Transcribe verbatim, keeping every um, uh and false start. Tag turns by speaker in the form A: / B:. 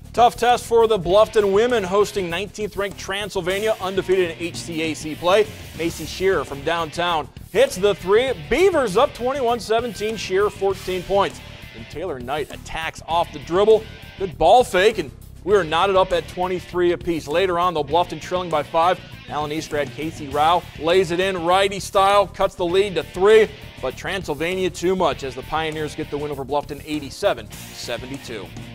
A: Tough test for the Bluffton women hosting nineteenth ranked Transylvania, undefeated in H C A C play. Macy Shearer from downtown hits the three. Beavers up twenty-one seventeen, Shearer fourteen points. And Taylor Knight attacks off the dribble. Good ball fake, and we are knotted up at twenty-three apiece. Later on, though, Bluffton trailing by five. Allen Eastrad, Casey Rao lays it in righty style, cuts the lead to three, but Transylvania too much as the Pioneers get the win over Bluffton eighty-seven seventy-two.